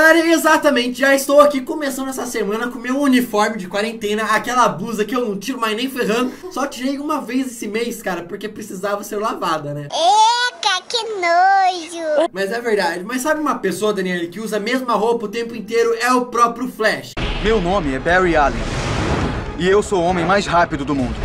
Galera, exatamente, já estou aqui começando essa semana com meu uniforme de quarentena, aquela blusa que eu não tiro mais nem ferrando. Só tirei uma vez esse mês, cara, porque precisava ser lavada, né? Eca, que nojo! Mas é verdade. Mas sabe uma pessoa, Daniel, que usa a mesma roupa o tempo inteiro? É o próprio Flash. Meu nome é Barry Allen e eu sou o homem mais rápido do mundo.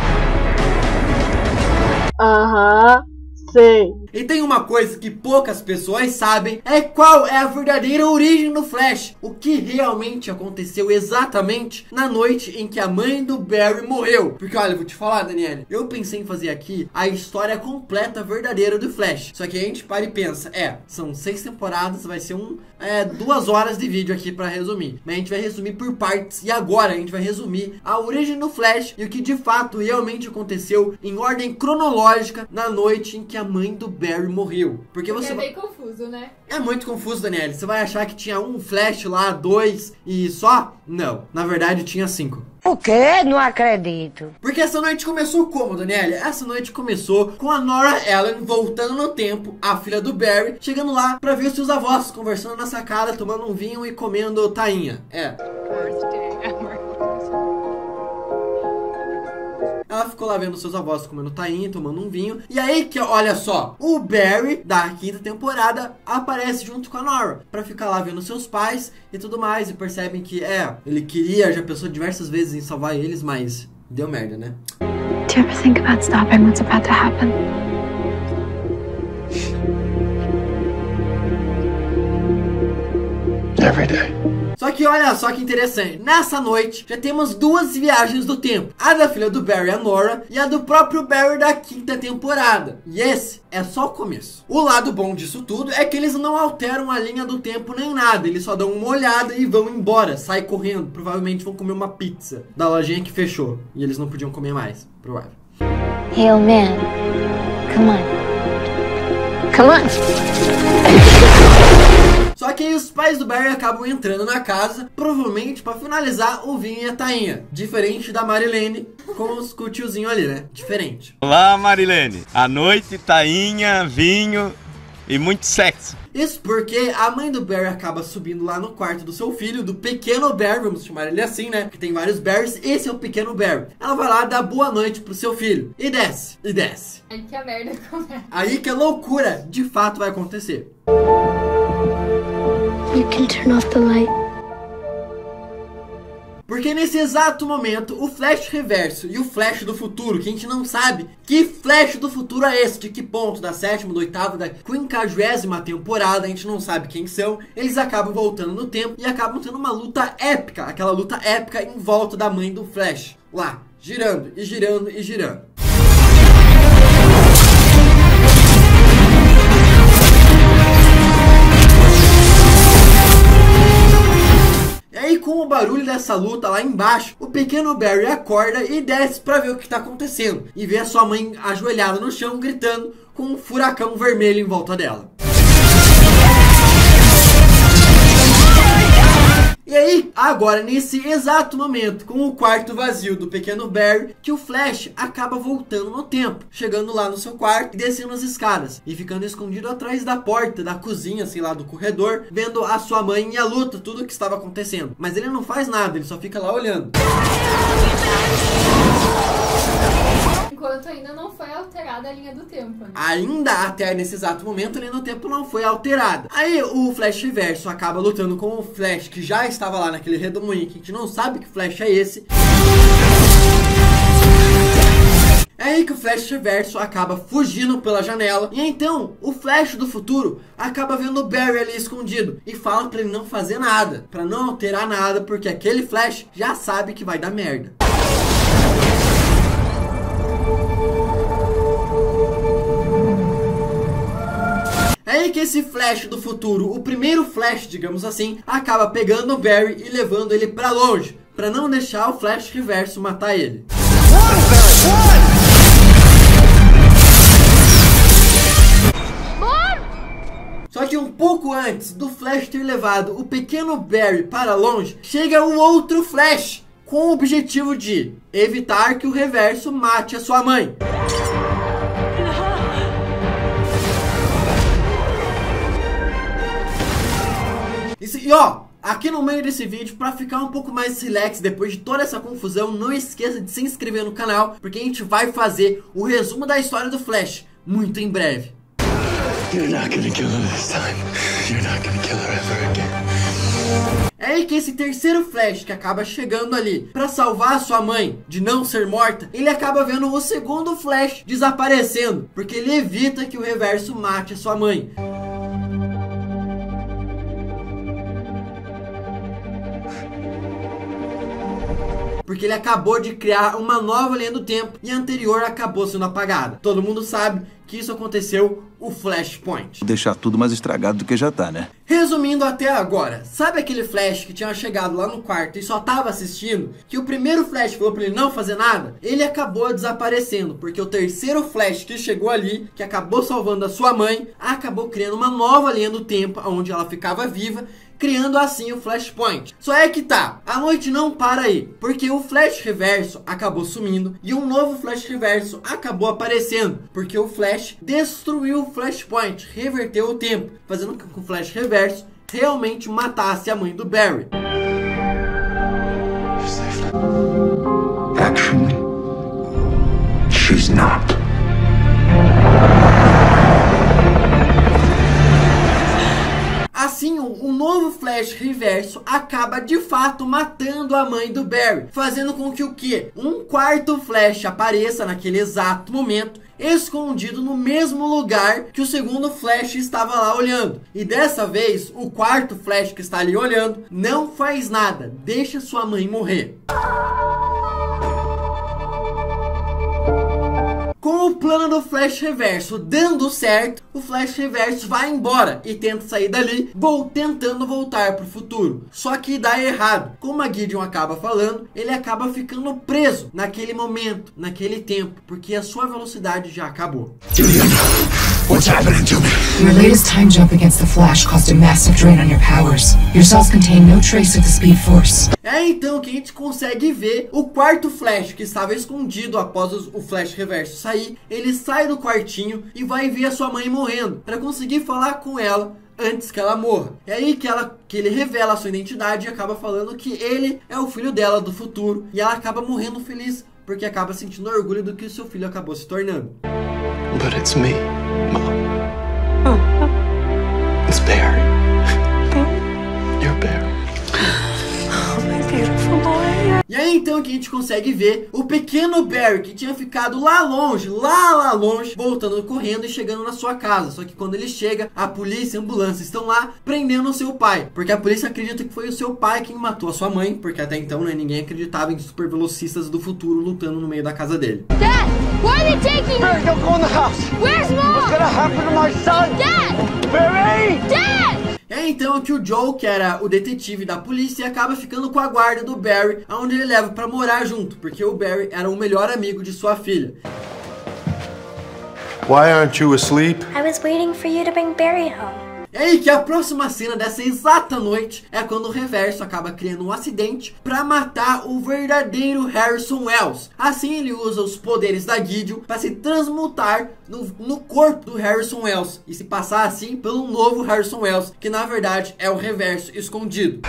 Aham, sei. E tem uma coisa que poucas pessoas sabem, é qual é a verdadeira origem do Flash. O que realmente aconteceu exatamente na noite em que a mãe do Barry morreu. Porque olha, eu vou te falar, Daniela, eu pensei em fazer aqui a história completa verdadeira do Flash. Só que a gente para e pensa, são 6 temporadas, vai ser 2 horas de vídeo aqui pra resumir. Mas a gente vai resumir por partes. E agora a gente vai resumir a origem do Flash e o que de fato realmente aconteceu em ordem cronológica na noite em que a mãe do Barry morreu. Porque você bem confuso, né? É muito confuso, Daniela. Você vai achar que tinha um Flash lá, 2 e só? Não. Na verdade tinha 5. O quê? Não acredito. Porque essa noite começou como, Daniela? Essa noite começou com a Nora Allen voltando no tempo, a filha do Barry, chegando lá pra ver os seus avós, conversando na sacada, tomando um vinho e comendo tainha. Ela ficou lá vendo seus avós comendo tainha, tomando um vinho. E aí que, olha só, o Barry da 5ª temporada aparece junto com a Nora pra ficar lá vendo seus pais e tudo mais. E percebem que, ele queria, já pensou diversas vezes em salvar eles, mas deu merda, né? Do you ever think about stopping what's about to happen? Every day. Só que olha só que interessante, nessa noite já temos 2 viagens do tempo. A da filha do Barry, a Nora, e a do próprio Barry da 5ª temporada. E esse é só o começo. O lado bom disso tudo é que eles não alteram a linha do tempo nem nada. Eles só dão uma olhada e vão embora, saem correndo. Provavelmente vão comer uma pizza da lojinha que fechou. E eles não podiam comer mais, provável. Hey, old man. Come on. Come on. Só que aí os pais do Barry acabam entrando na casa, provavelmente pra finalizar o vinho e a tainha. Diferente da Marilene com o tiozinho ali, né? Diferente. Olá, Marilene. À noite, tainha, vinho e muito sexo. Isso porque a mãe do Barry acaba subindo lá no quarto do seu filho, do pequeno Barry, vamos chamar ele assim, né? Porque tem vários Barrys, esse é o pequeno Barry. Ela vai lá dar boa noite pro seu filho. E desce, e desce. Aí que a merda começa. Aí que a loucura de fato vai acontecer. You can turn off the light. Porque nesse exato momento, o Flash Reverso e o Flash do Futuro, que a gente não sabe que Flash do Futuro é esse, de que ponto, da 7ª, da 8ª, da 50ª temporada, a gente não sabe quem são, eles acabam voltando no tempo e acabam tendo uma luta épica, aquela luta épica em volta da mãe do Flash, lá, girando e girando e girando. E aí, com o barulho dessa luta lá embaixo, o pequeno Barry acorda e desce pra ver o que tá acontecendo. E vê a sua mãe ajoelhada no chão, gritando, com um furacão vermelho em volta dela. E aí, agora nesse exato momento, com o quarto vazio do pequeno Barry, que o Flash acaba voltando no tempo, chegando lá no seu quarto e descendo as escadas, e ficando escondido atrás da porta, da cozinha, sei lá, do corredor, vendo a sua mãe e a luta, tudo o que estava acontecendo. Mas ele não faz nada, ele só fica lá olhando. Enquanto ainda não foi alterada a linha do tempo, né? Ainda até nesse exato momento a linha do tempo não foi alterada. Aí o Flash Reverso acaba lutando com o Flash que já estava lá naquele redemoinho, que a gente não sabe que Flash é esse. É aí que o Flash Reverso acaba fugindo pela janela. E então o Flash do futuro acaba vendo o Barry ali escondido e fala pra ele não fazer nada, pra não alterar nada, porque aquele Flash já sabe que vai dar merda. É aí que esse Flash do futuro, o primeiro Flash, digamos assim, acaba pegando o Barry e levando ele pra longe, pra não deixar o Flash Reverso matar ele. Só que um pouco antes do Flash ter levado o pequeno Barry para longe, chega o outro Flash, com o objetivo de evitar que o Reverso mate a sua mãe. E ó, Aqui no meio desse vídeo, para ficar um pouco mais relax depois de toda essa confusão, não esqueça de se inscrever no canal, porque a gente vai fazer o resumo da história do Flash muito em breve. You're not gonna kill her this time. You're not gonna kill her ever again. É aí que esse terceiro Flash que acaba chegando ali pra salvar a sua mãe de não ser morta, ele acaba vendo o segundo Flash desaparecendo, porque ele evita que o Reverso mate a sua mãe. Porque ele acabou de criar uma nova linha do tempo e a anterior acabou sendo apagada. Todo mundo sabe que isso aconteceu, o Flashpoint. Deixar tudo mais estragado do que já tá, né? Resumindo até agora, sabe aquele Flash que tinha chegado lá no quarto e só tava assistindo? Que o primeiro Flash falou pra ele não fazer nada? Ele acabou desaparecendo, porque o terceiro Flash que chegou ali, que acabou salvando a sua mãe, acabou criando uma nova linha do tempo, onde ela ficava viva, criando assim o Flashpoint. Só é que tá, a noite não para aí, porque o Flash Reverso acabou sumindo e um novo Flash Reverso acabou aparecendo, porque o Flash destruiu o Flashpoint, reverteu o tempo, fazendo com que o Flash Reverso realmente matasse a mãe do Barry. Actually, she's not. Assim, o novo Flash Reverso acaba de fato matando a mãe do Barry, fazendo com que o quê? Um quarto Flash apareça naquele exato momento, escondido no mesmo lugar que o segundo Flash estava lá olhando. E dessa vez, o quarto Flash que está ali olhando não faz nada, deixa sua mãe morrer. Com o plano do Flash Reverso dando certo, o Flash Reverso vai embora e tenta sair dali, tentando voltar para o futuro. Só que dá errado. Como a Gideon acaba falando, ele acaba ficando preso naquele momento, naquele tempo, porque a sua velocidade já acabou. What's happening to me? Your latest time jump against the Flash caused a massive drain on your powers. Your cells contain no trace of the Speed Force. É então que a gente consegue ver o quarto Flash que estava escondido após o Flash Reverso sair. Ele sai do quartinho e vai ver a sua mãe morrendo para conseguir falar com ela antes que ela morra. É aí que ele revela a sua identidade e acaba falando que ele é o filho dela do futuro. E ela acaba morrendo feliz porque acaba sentindo orgulho do que o seu filho acabou se tornando. But it's me, Mom. It's Barry. You're Barry. Oh, my beautiful boy. E aí então que a gente consegue ver o pequeno Barry que tinha ficado lá longe, voltando correndo e chegando na sua casa. Só que quando ele chega, a polícia e a ambulância estão lá prendendo o seu pai, porque a polícia acredita que foi o seu pai quem matou a sua mãe, porque até então, né, ninguém acreditava em super velocistas do futuro lutando no meio da casa dele. Dad, where are they taking Barry, don't go in the house. Where's Mom? What's gonna happen to my son? Dad! Barry! Dad! É então que o Joe, que era o detetive da polícia, acaba ficando com a guarda do Barry, onde ele leva pra morar junto, porque o Barry era o melhor amigo de sua filha. Why aren't you asleep? I was waiting for you to bring Barry home. É aí que a próxima cena dessa exata noite é quando o Reverso acaba criando um acidente para matar o verdadeiro Harrison Wells. Assim ele usa os poderes da Gideon para se transmutar no corpo do Harrison Wells e se passar assim pelo novo Harrison Wells, que na verdade é o Reverso escondido.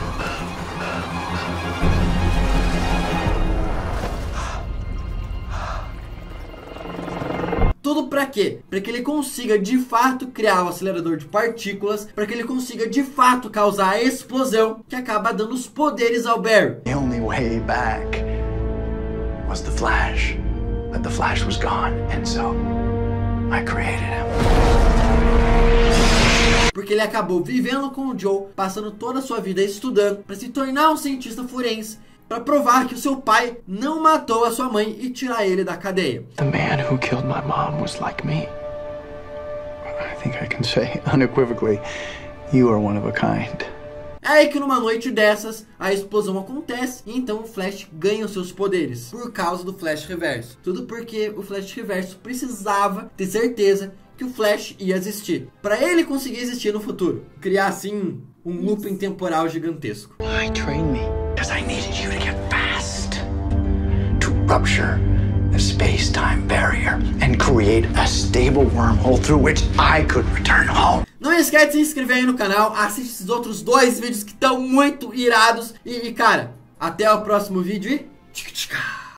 Tudo pra quê? Para que ele consiga de fato criar o acelerador de partículas, para que ele consiga de fato causar a explosão que acaba dando os poderes ao Barry. The only way back was the Flash. But the Flash was gone, and so I created him. Porque ele acabou vivendo com o Joe, passando toda a sua vida estudando para se tornar um cientista forense, para provar que o seu pai não matou a sua mãe e tirar ele da cadeia. The man who killed my mom was like me. I think I can say unequivocally, you are one of a kind. É aí que numa noite dessas, a explosão acontece e então o Flash ganha os seus poderes por causa do Flash Reverso. Tudo porque o Flash Reverso precisava ter certeza que o Flash ia existir, para ele conseguir existir no futuro, criar assim um looping temporal gigantesco. Why train me? Because I needed you to get fast, to rupture the space-time barrier and create a stable wormhole through which I could return home. Não esquece de se inscrever aí no canal, assiste esses outros 2 vídeos que estão muito irados. E cara, até o próximo vídeo e... tchica, tchica.